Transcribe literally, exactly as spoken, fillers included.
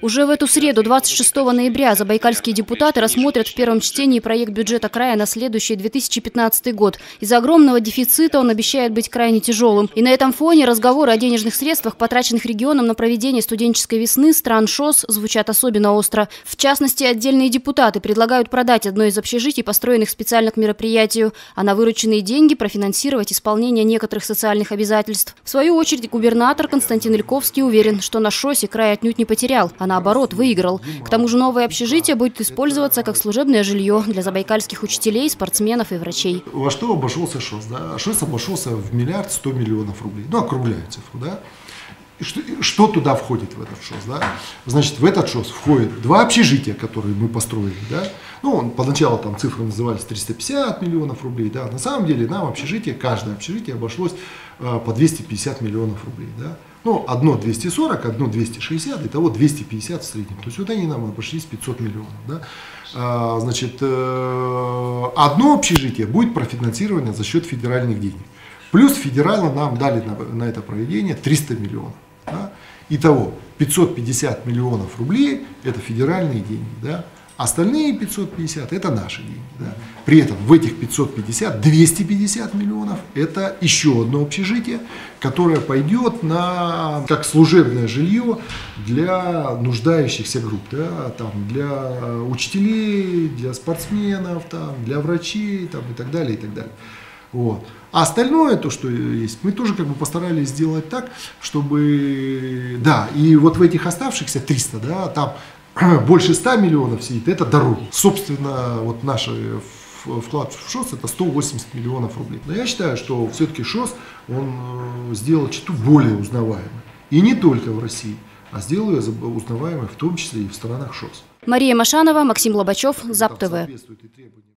Уже в эту среду, двадцать шестого ноября, забайкальские депутаты рассмотрят в первом чтении проект бюджета края на следующий две тысячи пятнадцатый год. Из-за огромного дефицита он обещает быть крайне тяжелым. И на этом фоне разговоры о денежных средствах, потраченных регионом на проведение студенческой весны стран ШОС, звучат особенно остро. В частности, отдельные депутаты предлагают продать одно из общежитий, построенных специально к мероприятию, а на вырученные деньги профинансировать исполнение некоторых социальных обязательств. В свою очередь, губернатор Константин Ильковский уверен, что на ШОСе край отнюдь не потерял, а наоборот, выиграл. К тому же новое общежитие будет использоваться как служебное жилье для забайкальских учителей, спортсменов и врачей. Во что обошелся ШОС? Да? ШОС обошелся в миллиард сто миллионов рублей. Ну, округляю цифру. Да? И что, что туда входит в этот ШОС? Да? Значит, в этот ШОС входит два общежития, которые мы построили. Да? Ну, поначалу там цифры назывались триста пятьдесят миллионов рублей. Да? На самом деле нам общежитие, каждое общежитие обошлось э, по двести пятьдесят миллионов рублей. Да? Ну, одно двести сорок, одно двести шестьдесят, итого двести пятьдесят в среднем. То есть вот они нам обошлись пятьсот миллионов. Да? А, значит, э, одно общежитие будет профинансировано за счет федеральных денег. Плюс федерально нам дали на, на это проведение триста миллионов. Да? Итого пятьсот пятьдесят миллионов рублей – это федеральные деньги. Да? Остальные пятьсот пятьдесят – это наши деньги. Да? При этом в этих пятьсот пятьдесят, двести пятьдесят миллионов – это еще одно общежитие, которое пойдет на, как служебное жилье для нуждающихся групп. Да? Там, для учителей, для спортсменов, там, для врачей там, и так далее. И так далее. Вот. А остальное, то, что есть, мы тоже как бы постарались сделать так, чтобы… Да, и вот в этих оставшихся триста, да, там… больше ста миллионов сидит, это дороги. Собственно, вот наш вклад в ШОС это сто восемьдесят миллионов рублей. Но я считаю, что все-таки ШОС, он сделал чуть более узнаваемой. И не только в России, а сделал ее узнаваемой в том числе и в странах ШОС. Мария Машанова, Максим Лобачев, ЗАП ТВ.